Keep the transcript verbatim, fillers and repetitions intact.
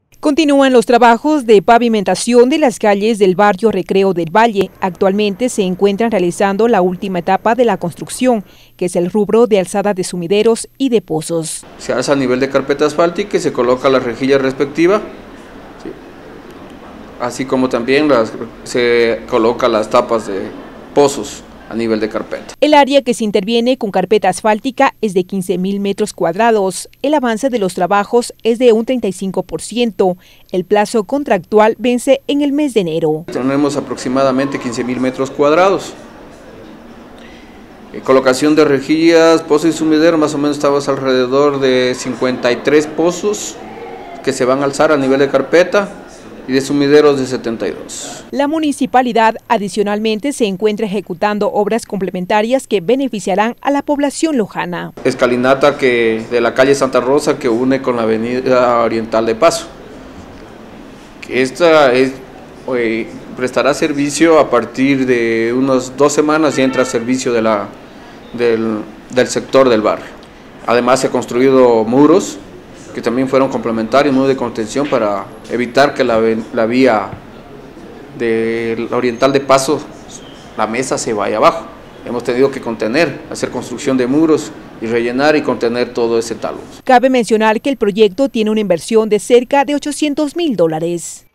Continúan los trabajos de pavimentación de las calles del barrio Recreo del Valle. Actualmente se encuentran realizando la última etapa de la construcción, que es el rubro de alzada de sumideros y de pozos. Se alza a nivel de carpeta asfáltica y se coloca la rejilla respectiva, ¿sí? Así como también las, se coloca las tapas de pozos a nivel de carpeta. El área que se interviene con carpeta asfáltica es de quince mil metros cuadrados. El avance de los trabajos es de un treinta y cinco por ciento. El plazo contractual vence en el mes de enero. Tenemos aproximadamente quince mil metros cuadrados. Eh, colocación de rejillas, pozos y sumideros, más o menos estamos alrededor de cincuenta y tres pozos que se van a alzar a nivel de carpeta y de sumideros de setenta y dos. La municipalidad adicionalmente se encuentra ejecutando obras complementarias que beneficiarán a la población lojana. Escalinata que, de la calle Santa Rosa que une con la avenida Oriental de Paso. Esta es, eh, prestará servicio a partir de unas dos semanas y entra a servicio de la, del, del sector del barrio. Además se han construido muros que también fueron complementarios, muros de contención para evitar que la, la vía de la Oriental de Paso, la mesa se vaya abajo. Hemos tenido que contener, hacer construcción de muros y rellenar y contener todo ese talud. Cabe mencionar que el proyecto tiene una inversión de cerca de ochocientos mil dólares.